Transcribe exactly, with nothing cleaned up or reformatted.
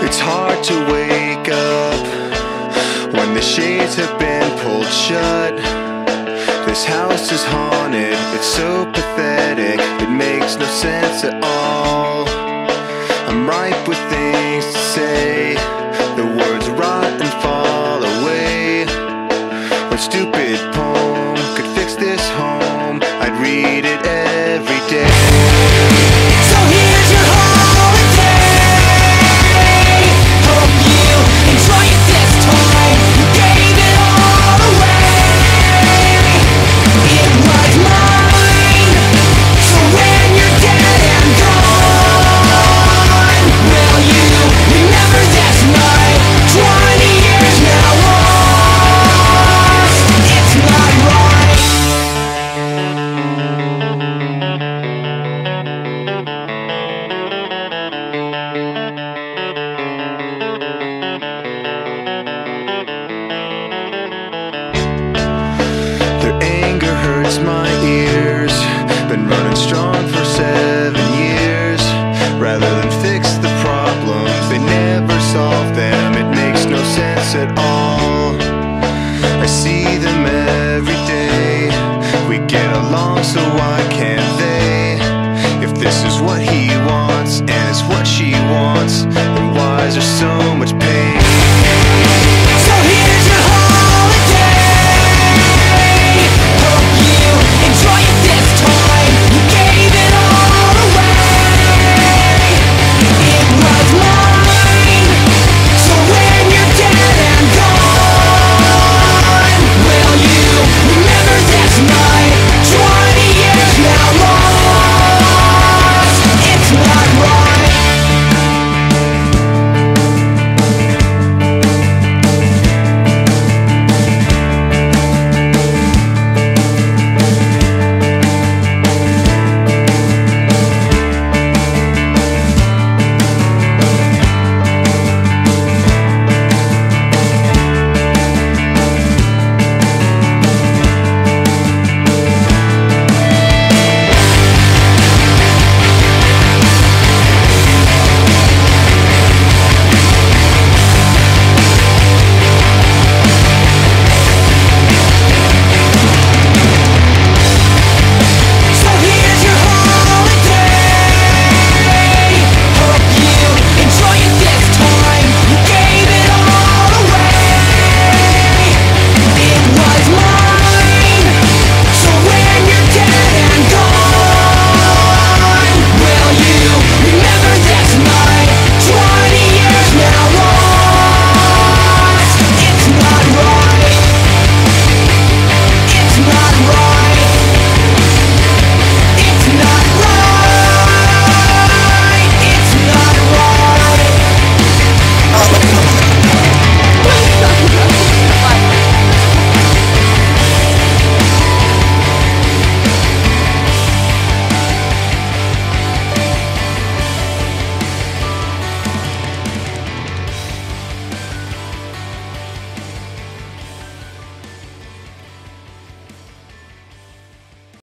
It's hard to wake up when the shades have been pulled shut. This house is haunted, it's so pathetic, it makes no sense at all. I'm ripe with things to say, the words rot and fall away. What stupid poem could fix this home? I'd read it every day. So here's your holiday. Hope you enjoy it this time. You gave it all away. It was mine. So when you're dead and gone, will you remember this night? Twenty years now lost. It's not right. Their anger hurts my ears. Been running strong for seven years. Rather than fix the problems, they never solve them. It makes no sense at all. I see them every day. We get along, so why can't they? If this is what he wants and it's what she wants, then why is there so